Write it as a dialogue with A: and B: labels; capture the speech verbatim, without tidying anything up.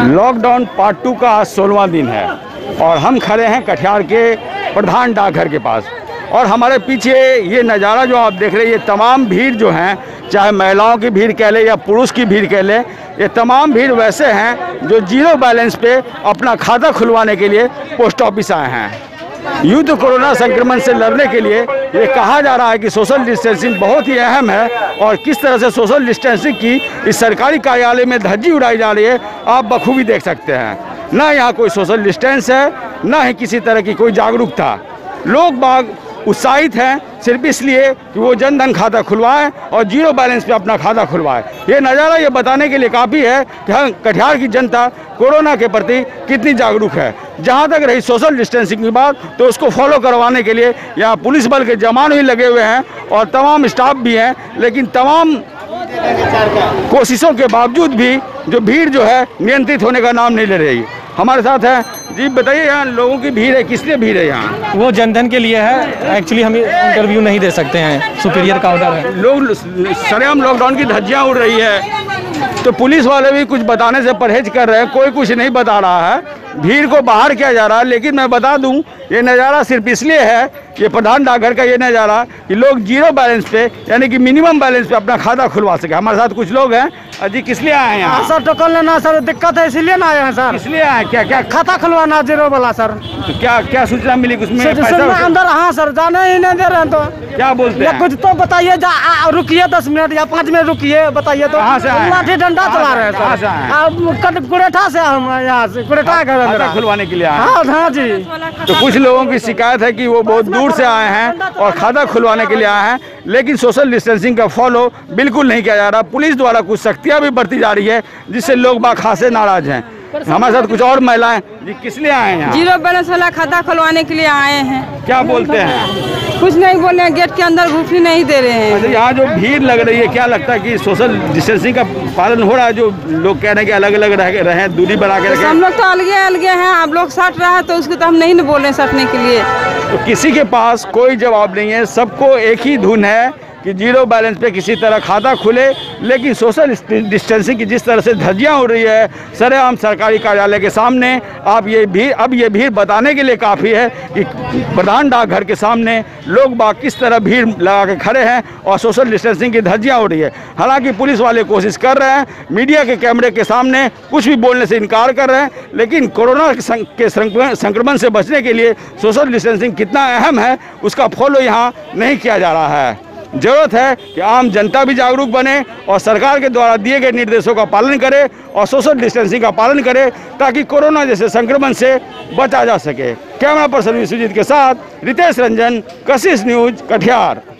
A: Lockdown part two का आज सोलहवां दिन है और हम खड़े हैं कटिहार के प्रधान डाकघर के पास। और हमारे पीछे ये नज़ारा जो आप देख रहे हैं, ये तमाम भीड़ जो हैं, चाहे महिलाओं की भीड़ कह ले या पुरुष की भीड़ कह ले, ये तमाम भीड़ वैसे हैं जो जीरो बैलेंस पे अपना खाता खुलवाने के लिए पोस्ट ऑफिस आए हैं। यूँ तो कोरोना संक्रमण से लड़ने के लिए ये कहा जा रहा है कि सोशल डिस्टेंसिंग बहुत ही अहम है और किस तरह से सोशल डिस्टेंसिंग की इस सरकारी कार्यालय में धज्जी उड़ाई जा रही है, आप बखूबी देख सकते हैं। ना यहाँ कोई सोशल डिस्टेंस है, ना ही किसी तरह की कोई जागरूकता। लोग बाग उत्साहित हैं सिर्फ इसलिए कि वो जनधन खाता खुलवाएं और जीरो बैलेंस पे अपना खाता खुलवाएं। ये नज़ारा ये बताने के लिए काफ़ी है कि हाँ, कटिहार की जनता कोरोना के प्रति कितनी जागरूक है। जहाँ तक रही सोशल डिस्टेंसिंग की बात, तो उसको फॉलो करवाने के लिए यहाँ पुलिस बल के जवान भी लगे हुए हैं और तमाम स्टाफ भी हैं, लेकिन तमाम कोशिशों के बावजूद भी जो भीड़ जो है नियंत्रित होने का नाम नहीं ले रही। हमारे साथ है जी, बताइए यहाँ लोगों की भीड़ है, किस लिए भीड़ है यहाँ?
B: वो जनधन के लिए है। एक्चुअली हम इंटरव्यू नहीं दे सकते हैं, सुपीरियर का ऑर्डर है।
A: लोग सरेआम लॉकडाउन की धज्जियाँ उड़ रही है, तो पुलिस वाले भी कुछ बताने से परहेज कर रहे हैं, कोई कुछ नहीं बता रहा है, भीड़ को बाहर किया जा रहा है। लेकिन मैं बता दूं, ये नज़ारा सिर्फ इसलिए है, ये प्रधान डाकघर का ये नज़ारा कि लोग जीरो बैलेंस पे यानी कि मिनिमम बैलेंस पे अपना खाता खुलवा सके। हमारे साथ कुछ लोग हैं। जी, किस लिए आए हैं यहाँ?
C: सर टोकन लेना सर, दिक्कत है इसीलिए ना आए हैं सर।
A: इसलिए आए क्या क्या
C: खाता खुलवाना जीरो वाला सर।
A: तो क्या क्या सूचना मिली उसमें?
C: अंदर हाँ सर, जाने ही नहीं दे रहे हैं। तो
A: क्या बोलते हैं?
C: कुछ तो बताइए, रुकिए दस मिनट या पाँच मिनट रुकिए, बताइए तो।
A: कहाँ से आए?
C: लाठी डंडा चला रहे हैं सर। कुरेठा से हम यहाँ से कुरेठा घर
A: खुलवाने के लिए आए।
C: हाँ हाँ जी।
A: तो कुछ लोगों की शिकायत है कि वो बहुत दूर से आए हैं और खाता खुलवाने के लिए आए हैं, लेकिन सोशल डिस्टेंसिंग का फॉलो बिल्कुल नहीं किया जा रहा। पुलिस द्वारा कुछ सख्तियाँ भी बरती जा रही है, जिससे लोग बाग खासे नाराज हैं। हमारे साथ कुछ और महिलाएं। जी, किस लिए आए हैं?
D: जीरो बैलेंस वाला खाता खुलवाने के लिए आए हैं।
A: क्या बोलते हैं?
D: कुछ नहीं बोले, गेट के अंदर घुसने नहीं दे रहे हैं।
A: अच्छा, यहाँ जो भीड़ लग रही है, क्या लगता है कि सोशल डिस्टेंसिंग का पालन हो रहा है? जो लोग कह रहे हैं कि अलग अलग रह रहे, दूरी बना के रखें।
D: हम लोग तो अलगे अलगे हैं, आप लोग सट रहा है तो उसको तो हम नहीं न बोल रहे सटने के लिए।
A: तो किसी के पास कोई जवाब नहीं है, सबको एक ही धुन है कि जीरो बैलेंस पे किसी तरह खाता खुले। लेकिन सोशल डिस्टेंसिंग की जिस तरह से धज्जियाँ उड़ रही है सरेआम सरकारी कार्यालय के सामने, आप ये भीड़ अब ये भीड़ बताने के लिए काफ़ी है कि प्रधान डाकघर के सामने लोग बाग किस तरह भीड़ लगा के खड़े हैं और सोशल डिस्टेंसिंग की धज्जियाँ उड़ रही है। हालांकि पुलिस वाले कोशिश कर रहे हैं, मीडिया के कैमरे के सामने कुछ भी बोलने से इनकार कर रहे हैं, लेकिन कोरोना के संक्रमण से बचने के लिए सोशल डिस्टेंसिंग कितना अहम है उसका फॉलो यहाँ नहीं किया जा रहा है। ज़रूरत है कि आम जनता भी जागरूक बने और सरकार के द्वारा दिए गए निर्देशों का पालन करे और सोशल डिस्टेंसिंग का पालन करे, ताकि कोरोना जैसे संक्रमण से बचा जा सके। कैमरा पर्सन विश्वजीत के साथ रितेश रंजन, कशिश न्यूज, कटिहार।